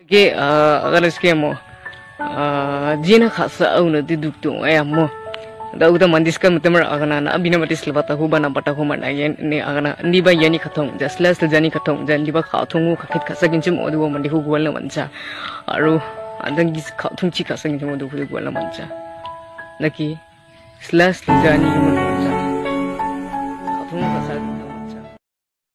Ke agar skemo jina khasa au na duduk tu ayam mo da udah mandis kan mutamar agana na abina matis lebata huba na bata huma na yen ne agana ni ba yani khatong just less jani khatong jan liba khathong khakit khasakin chum odu mandi hu gwal na mancha aru andang gis khathong chi khasakin chum odu hu gwal na mancha naki slash jani